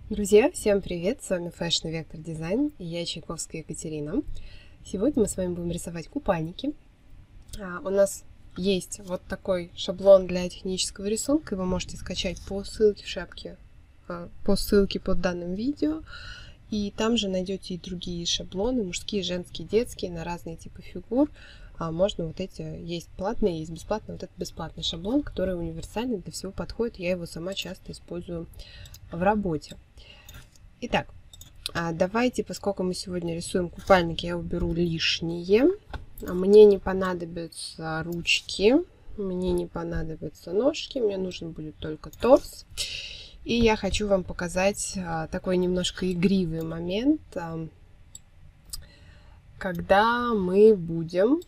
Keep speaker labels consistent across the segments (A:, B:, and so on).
A: Друзья, всем привет! С вами Fashion Vector Design и я Чайковская Екатерина. Сегодня мы с вами будем рисовать купальники. У нас есть вот такой шаблон для технического рисунка, и вы можете скачать по ссылке в шапке, по ссылке под данным видео. И там же найдете и другие шаблоны, мужские, женские, детские, на разные типы фигур. Можно вот эти, есть платные, есть бесплатные. Вот этот бесплатный шаблон, который универсальный, для всего подходит. Я его сама часто использую в работе. Итак, давайте, поскольку мы сегодня рисуем купальники, я уберу лишнее. Мне не понадобятся ручки, мне не понадобятся ножки, мне нужен будет только торс. И я хочу вам показать такой немножко игривый момент, когда мы будем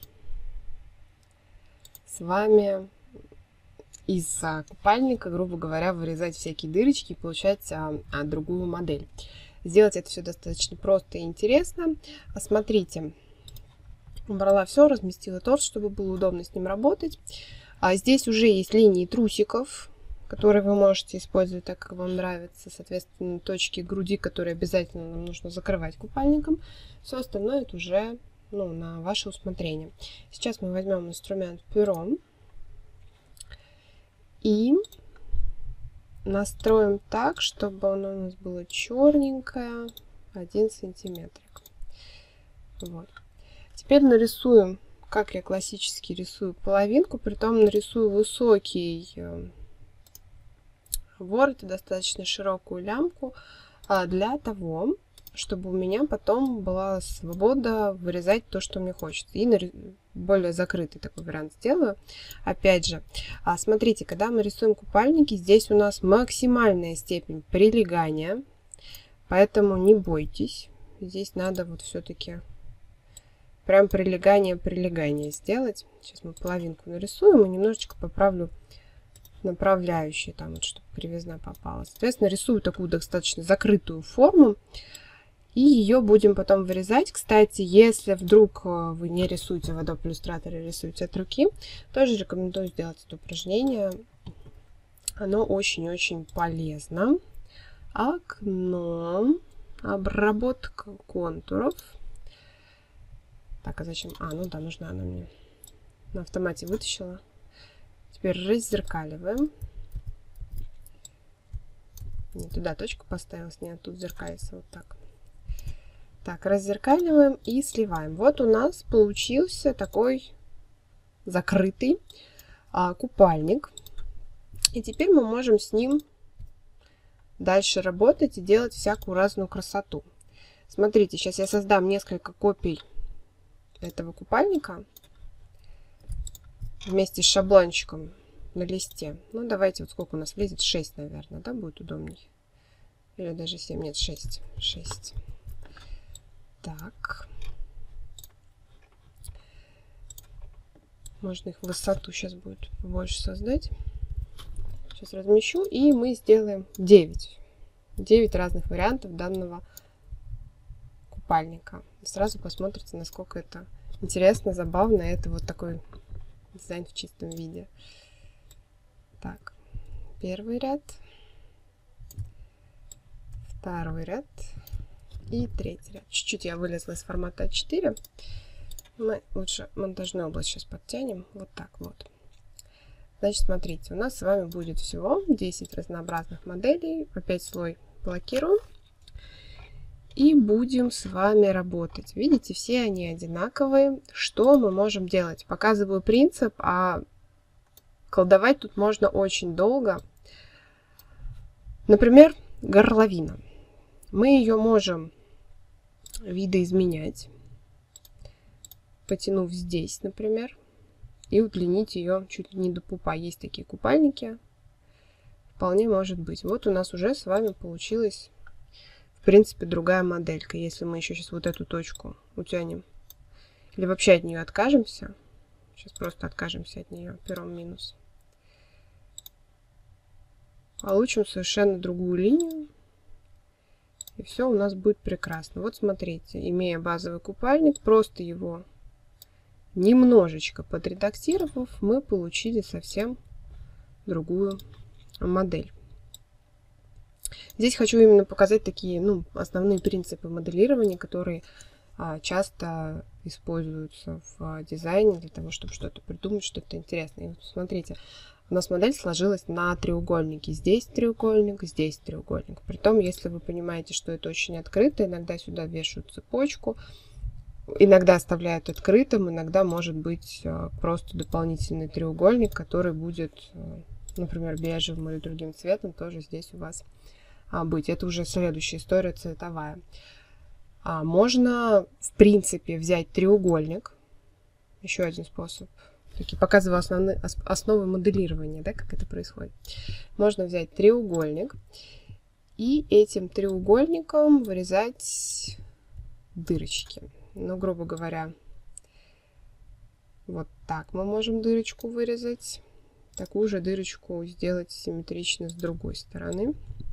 A: с вами из купальника, грубо говоря, вырезать всякие дырочки и получать другую модель. Сделать это все достаточно просто и интересно. Смотрите, убрала все, разместила торс, чтобы было удобно с ним работать. Здесь уже есть линии трусиков, которые вы можете использовать так, как вам нравится. Соответственно, точки груди, которые обязательно нам нужно закрывать купальником. Все остальное это уже на ваше усмотрение. Сейчас мы возьмем инструмент перо и настроим так, чтобы оно у нас было черненькое, 1 сантиметрик. Вот. Теперь нарисуем, как я классически рисую, половинку, притом нарисую высокий ворот и достаточно широкую лямку для того, чтобы у меня потом была свобода вырезать то, что мне хочется. И более закрытый такой вариант сделаю. Опять же, смотрите, когда мы рисуем купальники, здесь у нас максимальная степень прилегания, поэтому не бойтесь. Здесь надо вот все-таки прям прилегание сделать. Сейчас мы половинку нарисуем и немножечко поправлю направляющие, там вот, чтобы кривизна попала. Соответственно, рисую такую достаточно закрытую форму. И ее будем потом вырезать. Кстати, если вдруг вы не рисуете в Adobe Illustrator и рисуете от руки, тоже рекомендую сделать это упражнение. Оно очень-очень полезно. Окно. Обработка контуров. Так, а зачем? Ну да, нужна она мне. На автомате вытащила. Теперь раззеркаливаем. Не туда точку поставилась, не тут зеркалится. Вот так. Так, раззеркаливаем и сливаем. Вот у нас получился такой закрытый купальник. И теперь мы можем с ним дальше работать и делать всякую разную красоту. Смотрите, сейчас я создам несколько копий этого купальника вместе с шаблончиком на листе. Ну, давайте, вот сколько у нас влезет? 6, наверное, да, будет удобней. Или даже 7, нет, 6. 6. Так. Можно их в высоту сейчас будет больше создать. Сейчас размещу, и мы сделаем 9. 9 разных вариантов данного купальника. Сразу посмотрите, насколько это интересно, забавно. Это вот такой дизайн в чистом виде. Так, первый ряд, второй ряд и третий ряд. Чуть-чуть я вылезла из формата А4. Мы лучше монтажную область сейчас подтянем. Вот так вот. Значит, смотрите, у нас с вами будет всего 10 разнообразных моделей. Опять слой блокируем. И будем с вами работать. Видите, все они одинаковые. Что мы можем делать? Показываю принцип, а колдовать тут можно очень долго. Например, горловина. Мы ее можем видоизменять, потянув здесь, например, и удлинить ее чуть ли не до пупа. Есть такие купальники. Вполне может быть. Вот у нас уже с вами получилась, в принципе, другая моделька. Если мы еще сейчас вот эту точку утянем, или вообще от нее откажемся, сейчас просто откажемся от нее пером минус, получим совершенно другую линию. И все у нас будет прекрасно. Вот смотрите, имея базовый купальник, просто его немножечко подредактировав, мы получили совсем другую модель. Здесь хочу именно показать такие, ну, основные принципы моделирования, которые часто используются в дизайне для того, чтобы что-то придумать, что-то интересное. И вот смотрите, у нас модель сложилась на треугольнике. Здесь треугольник, здесь треугольник. Притом, если вы понимаете, что это очень открыто, иногда сюда вешают цепочку, иногда оставляют открытым, иногда может быть просто дополнительный треугольник, который будет, например, бежевым или другим цветом, тоже здесь у вас быть. Это уже следующая история цветовая. Можно, в принципе, взять треугольник. Еще один способ. Показываю основы моделирования, да, как это происходит. Можно взять треугольник и этим треугольником вырезать дырочки. Ну, грубо говоря, вот так мы можем дырочку вырезать. Такую же дырочку сделать симметрично с другой стороны.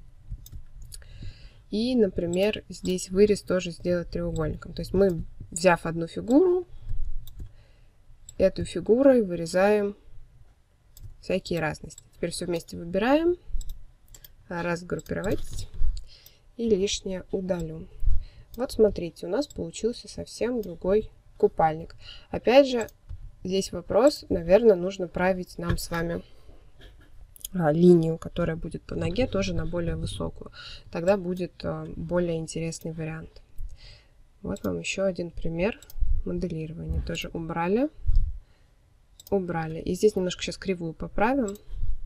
A: И, например, здесь вырез тоже сделать треугольником. То есть мы, взяв одну фигуру, эту фигурой вырезаем всякие разности. Теперь все вместе выбираем, разгруппировать и лишнее удалю. Вот смотрите, у нас получился совсем другой купальник. Опять же, здесь вопрос, наверное, нужно править нам с вами линию, которая будет по ноге, тоже на более высокую. Тогда будет более интересный вариант. Вот вам еще один пример моделирования. Тоже убрали. Убрали. И здесь немножко сейчас кривую поправим.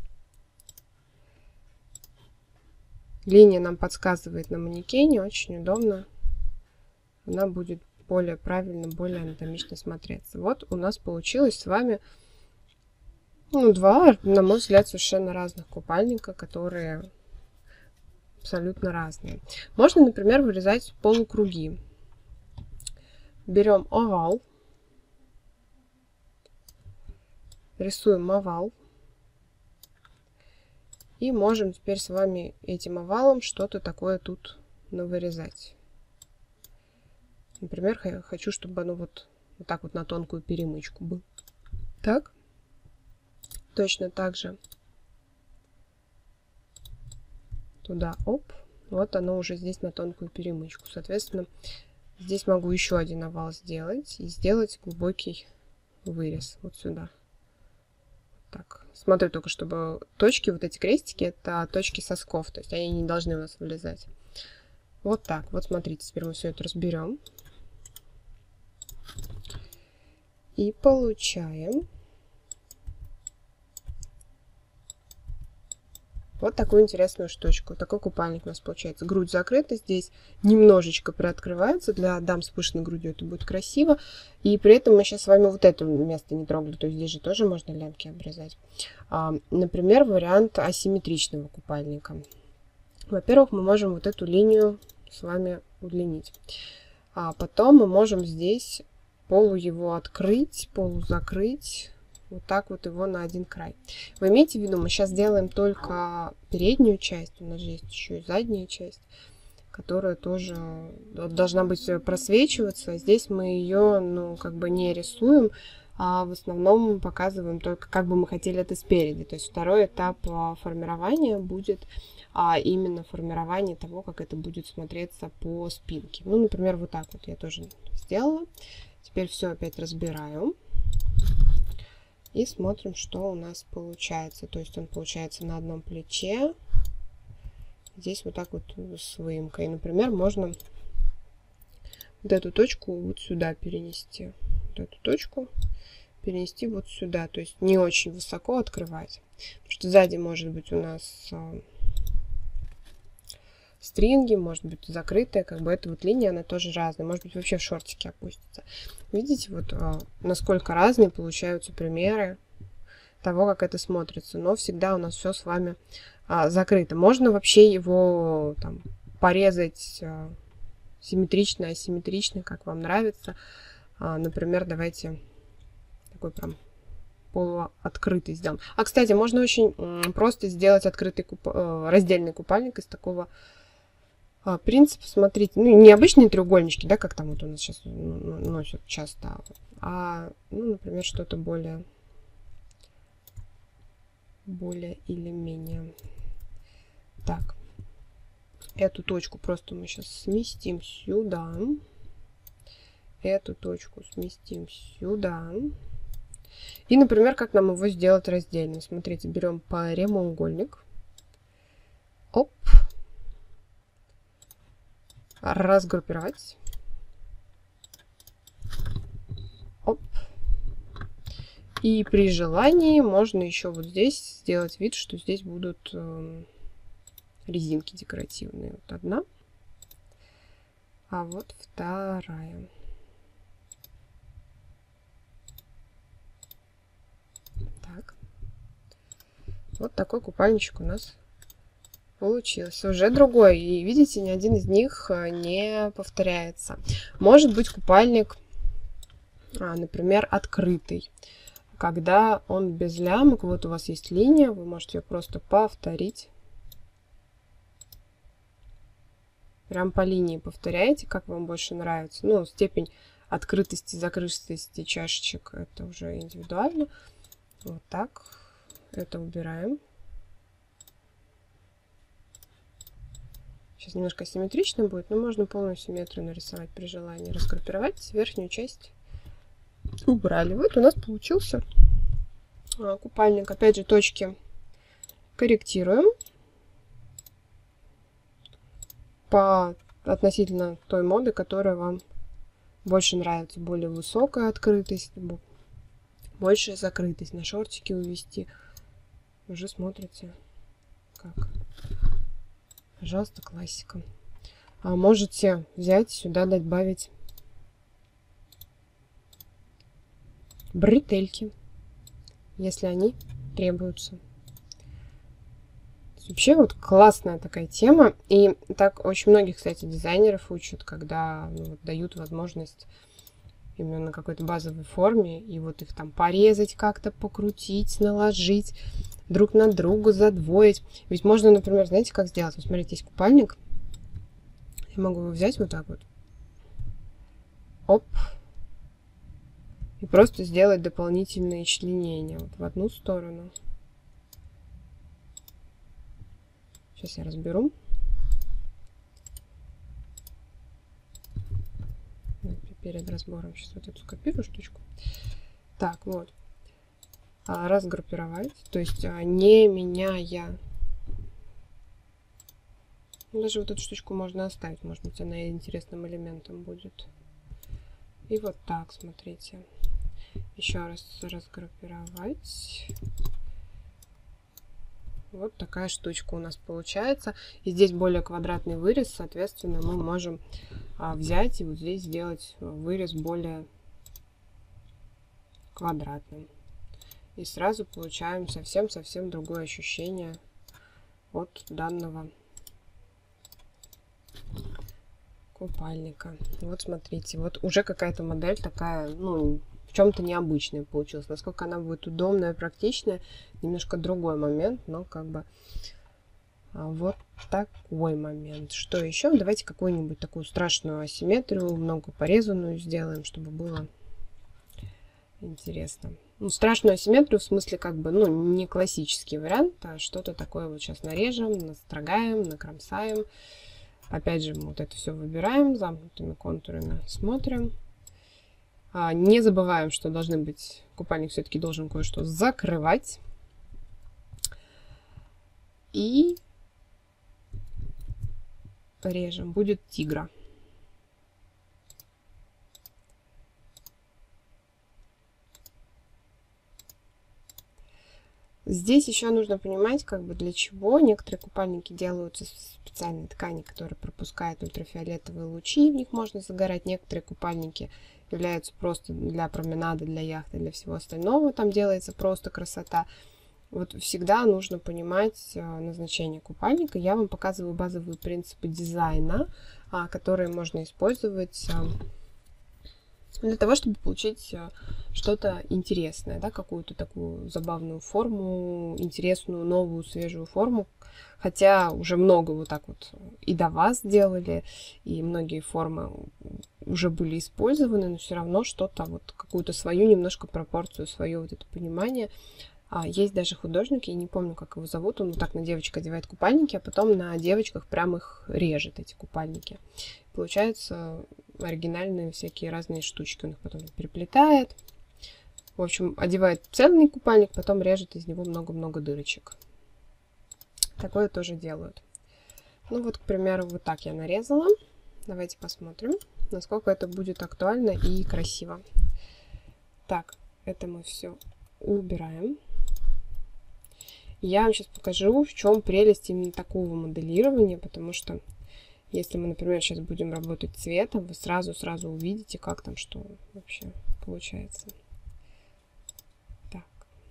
A: Линия нам подсказывает на манекене, очень удобно. Она будет более правильно, более анатомично смотреться. Вот у нас получилось с вами два, на мой взгляд, совершенно разных купальника, которые абсолютно разные. Можно, например, вырезать полукруги. Берем овал, рисуем овал. И можем теперь с вами этим овалом что-то такое тут навырезать. Например, хочу, чтобы оно вот так вот на тонкую перемычку было. Так. Точно так же туда, оп, вот оно уже здесь на тонкую перемычку. Соответственно, здесь могу еще один овал сделать и сделать глубокий вырез вот сюда. Так, смотрю только, чтобы точки, вот эти крестики, это точки сосков, то есть они не должны у нас вылезать. Вот так, вот смотрите, теперь мы все это разберем. И получаем вот такую интересную штучку. Такой купальник у нас получается. Грудь закрыта, здесь немножечко приоткрывается. Для дам с пышной грудью это будет красиво. И при этом мы сейчас с вами вот это место не трогали. То есть здесь же тоже можно лямки обрезать. Например, вариант асимметричного купальника. Во-первых, мы можем вот эту линию с вами удлинить. А потом мы можем здесь полу его открыть, полу закрыть. Вот так вот его на один край. Вы имейте в виду, мы сейчас делаем только переднюю часть. У нас же есть еще и задняя часть, которая тоже должна быть просвечиваться. Здесь мы ее, ну, как бы не рисуем, а в основном показываем только, как бы мы хотели это спереди. То есть второй этап формирования будет именно формирование того, как это будет смотреться по спинке. Ну, например, вот так вот я тоже сделала. Теперь все опять разбираю. И смотрим, что у нас получается. То есть он получается на одном плече. Здесь вот так вот с выемкой. Например, можно вот эту точку вот сюда перенести. Вот эту точку перенести вот сюда. То есть не очень высоко открывать. Потому что сзади может быть у нас стринги, может быть закрытая, как бы эта вот линия, она тоже разная, может быть вообще в шортике опустится. Видите, вот насколько разные получаются примеры того, как это смотрится, но всегда у нас все с вами закрыто. Можно вообще его там порезать симметрично, асимметрично, как вам нравится. Например, давайте такой прям полуоткрытый сделаем. Кстати, можно очень просто сделать открытый раздельный купальник из такого принцип, смотрите, ну, не обычные треугольнички, да, как там вот у нас сейчас носят часто, ну, например, что-то более или менее. Так, Эту точку просто мы сейчас сместим сюда. Эту точку сместим сюда. И, например, как нам его сделать раздельно? Смотрите, берем прямоугольник. Оп. Разгруппировать. Оп. И при желании можно еще вот здесь сделать вид, что здесь будут резинки декоративные. Вот одна, а вот вторая. Так. Вот такой купальничек у нас получился. Уже другой. И видите, ни один из них не повторяется. Может быть купальник, например, открытый. Когда он без лямок, вот у вас есть линия, вы можете ее просто повторить. Прям по линии повторяете, как вам больше нравится. Ну, степень открытости, закрытости чашечек, это уже индивидуально. Вот так. Это убираем. Сейчас немножко асимметрично будет, но можно полную симметрию нарисовать при желании. Разгруппировать, верхнюю часть убрали. Вот у нас получился купальник. Опять же, точки корректируем по относительно той моды, которая вам больше нравится. Более высокая открытость, большая закрытость. На шортики увести. Уже смотрите как. Пожалуйста, классика. А можете взять сюда, добавить бретельки, если они требуются. Вообще вот классная такая тема. И так очень многих, кстати, дизайнеров учат, когда вот, дают возможность именно на какой-то базовой форме. И вот их там порезать как-то, покрутить, наложить друг на друга, задвоить. Ведь можно, например, знаете, как сделать? Вот смотрите, есть купальник. Я могу его взять вот так вот. Оп. И просто сделать дополнительные членения. Вот в одну сторону. Сейчас я разберу. Перед разбором сейчас вот эту скопирую штучку. Так, вот. Разгруппировать. То есть не меняя. Даже вот эту штучку можно оставить. Может быть, она интересным элементом будет. И вот так, смотрите. Еще раз разгруппировать. Вот такая штучка у нас получается. И здесь более квадратный вырез, соответственно, мы можем взять и вот здесь сделать вырез более квадратным. И сразу получаем совсем-совсем другое ощущение от данного купальника. Вот смотрите, вот уже какая-то модель такая, ну, в чем-то необычная получилась. Насколько она будет удобная, практичная, немножко другой момент, но как бы вот такой момент. Что еще? Давайте какую-нибудь такую страшную асимметрию, много порезанную сделаем, чтобы было интересно. Ну, страшную асимметрию в смысле как бы, ну, не классический вариант, а что-то такое вот сейчас нарежем, настрогаем, накромсаем. Опять же, вот это все выбираем, замкнутыми контурами смотрим. Не забываем, что должны быть, купальник все-таки должен кое-что закрывать. И режем. Будет тигра. Здесь еще нужно понимать, как бы для чего некоторые купальники делаются из специальной ткани, которая пропускает ультрафиолетовые лучи, в них можно загорать. Некоторые купальники являются просто для променада, для яхты, для всего остального. Там делается просто красота. Вот всегда нужно понимать назначение купальника. Я вам показываю базовые принципы дизайна, которые можно использовать для того, чтобы получить что-то интересное, да, какую-то такую забавную форму, интересную, новую, свежую форму. Хотя уже много вот так вот и до вас делали, и многие формы уже были использованы, но все равно что-то, вот какую-то свою немножко пропорцию, свое вот это понимание Есть даже художник, я не помню, как его зовут, он вот так на девочек одевает купальники, а потом на девочках прям их режет, эти купальники. Получаются оригинальные всякие разные штучки, он их потом переплетает. В общем, одевает цельный купальник, потом режет из него много-много дырочек. Такое тоже делают. Ну вот, к примеру, вот так я нарезала. Давайте посмотрим, насколько это будет актуально и красиво. Так, это мы все убираем. Я вам сейчас покажу, в чем прелесть именно такого моделирования, потому что если мы, например, сейчас будем работать цветом, вы сразу увидите, как там что вообще получается. Так.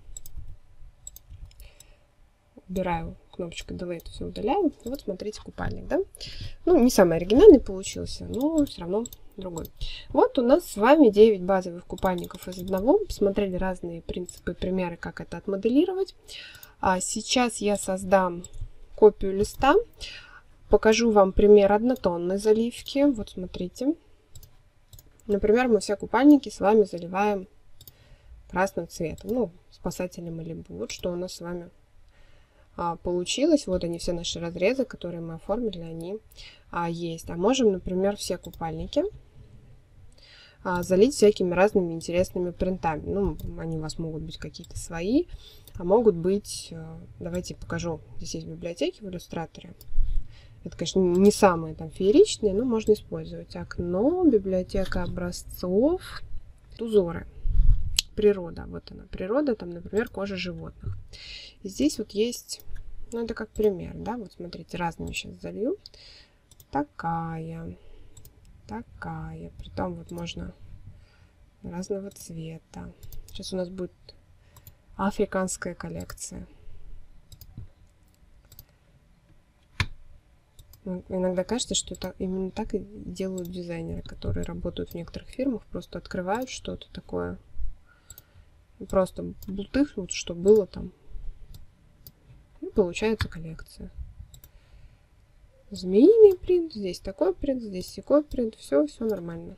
A: Убираю кнопочкой Delete, все удаляю. И вот смотрите, купальник, да? Ну, не самый оригинальный получился, но все равно другой. Вот у нас с вами 9 базовых купальников из одного. Посмотрели разные принципы, примеры, как это отмоделировать. А сейчас я создам копию листа. Покажу вам пример однотонной заливки. Вот смотрите. Например, мы все купальники с вами заливаем красным цветом. Ну, спасателем Малибу. Вот что у нас с вами получилось. Вот они, все наши разрезы, которые мы оформили, они есть. А можем, например, все купальники залить всякими разными интересными принтами. Ну, они у вас могут быть какие-то свои, а могут быть, давайте покажу, здесь есть библиотеки в иллюстраторе. Это, конечно, не самые там фееричные, но можно использовать. Окно, библиотека образцов, узоры, природа. Вот она, природа, там, например, кожа животных. И здесь вот есть, ну, это как пример, да, вот смотрите, разными сейчас залью. Такая. Притом вот можно разного цвета. Сейчас у нас будет африканская коллекция. Иногда кажется, что именно так и делают дизайнеры, которые работают в некоторых фирмах, просто открывают что-то такое. Просто бултыхнут, что было там. И получается коллекция. Змеиный принт, здесь такой принт, здесь такой принт, все нормально.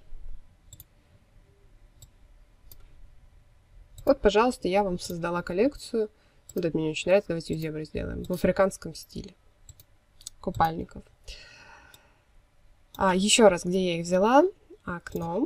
A: Вот, пожалуйста, я вам создала коллекцию. Вот это мне очень нравится, давайте зебры сделаем. В африканском стиле. Купальников. Еще раз, где я их взяла? Окно.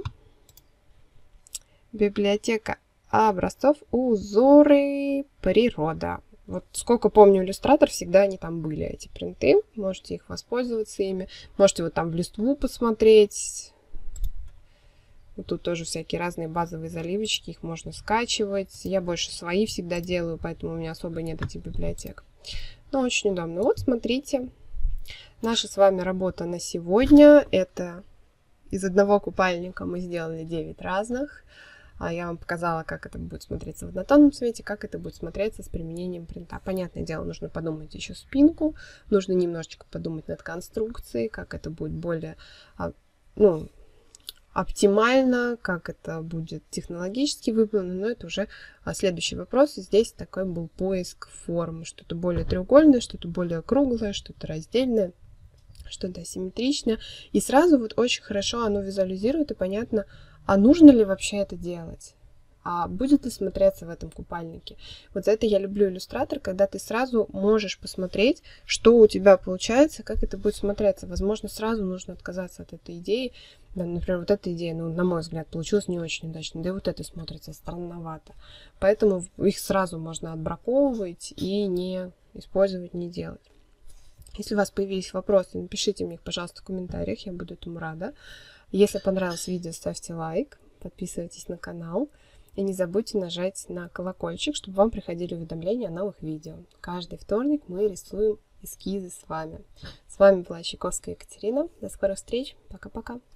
A: Библиотека образцов, узоры, природа. Вот сколько помню иллюстратор, всегда они там были, эти принты. Можете их воспользоваться ими. Можете вот там в листву посмотреть. Вот тут тоже всякие разные базовые заливочки, их можно скачивать. Я больше свои всегда делаю, поэтому у меня особо нет этих библиотек. Но очень удобно. Вот смотрите, наша с вами работа на сегодня. Это из одного купальника мы сделали 9 разных. Я вам показала, как это будет смотреться в однотонном цвете, как это будет смотреться с применением принта. Понятное дело, нужно подумать еще спинку, нужно немножечко подумать над конструкцией, как это будет более, ну, оптимально, как это будет технологически выполнено, но это уже следующий вопрос. Здесь такой был поиск формы, что-то более треугольное, что-то более круглое, что-то раздельное, что-то асимметричное. И сразу вот очень хорошо оно визуализирует, и понятно, а нужно ли вообще это делать? А будет ли смотреться в этом купальнике? Вот за это я люблю иллюстратор, когда ты сразу можешь посмотреть, что у тебя получается, как это будет смотреться. Возможно, сразу нужно отказаться от этой идеи. Да, например, вот эта идея, ну, на мой взгляд, получилась не очень удачно. Да и вот это смотрится странновато. Поэтому их сразу можно отбраковывать и не использовать, не делать. Если у вас появились вопросы, напишите мне их, пожалуйста, в комментариях, я буду этому рада. Если понравилось видео, ставьте лайк, подписывайтесь на канал и не забудьте нажать на колокольчик, чтобы вам приходили уведомления о новых видео. Каждый вторник мы рисуем эскизы с вами. С вами была Чайковская Екатерина. До скорых встреч. Пока-пока.